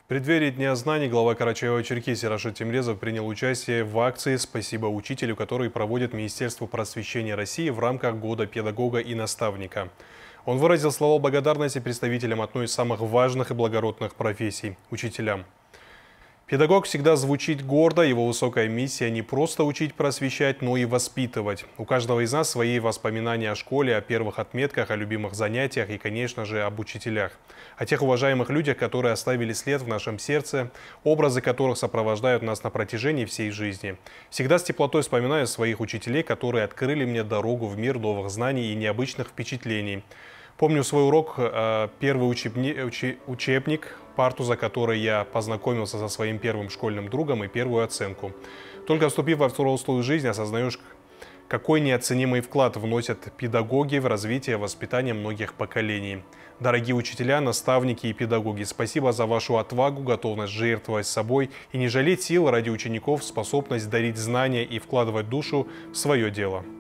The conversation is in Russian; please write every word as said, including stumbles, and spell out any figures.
преддверии Дня знаний глава Карачаево-Черкесии Рашид Темрезов принял участие в акции «Спасибо учителю», который проводит Министерство просвещения России в рамках Года педагога и наставника. Он выразил слова благодарности представителям одной из самых важных и благородных профессий – учителям. Педагог всегда звучит гордо, его высокая миссия не просто учить, просвещать, но и воспитывать. У каждого из нас свои воспоминания о школе, о первых отметках, о любимых занятиях и, конечно же, об учителях. О тех уважаемых людях, которые оставили след в нашем сердце, образы которых сопровождают нас на протяжении всей жизни. Всегда с теплотой вспоминаю своих учителей, которые открыли мне дорогу в мир новых знаний и необычных впечатлений. Помню свой урок, первый учебник, парту, за которой я познакомился со своим первым школьным другом, и первую оценку. Только вступив во взрослую жизнь, осознаешь, какой неоценимый вклад вносят педагоги в развитие и воспитание многих поколений. Дорогие учителя, наставники и педагоги, спасибо за вашу отвагу, готовность жертвовать собой и не жалеть сил ради учеников, способность дарить знания и вкладывать душу в свое дело.